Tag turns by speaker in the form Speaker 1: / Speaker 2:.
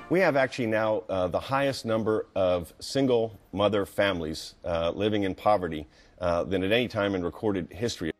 Speaker 1: We have actually now the highest number of single mother families living in poverty than at any time in recorded history.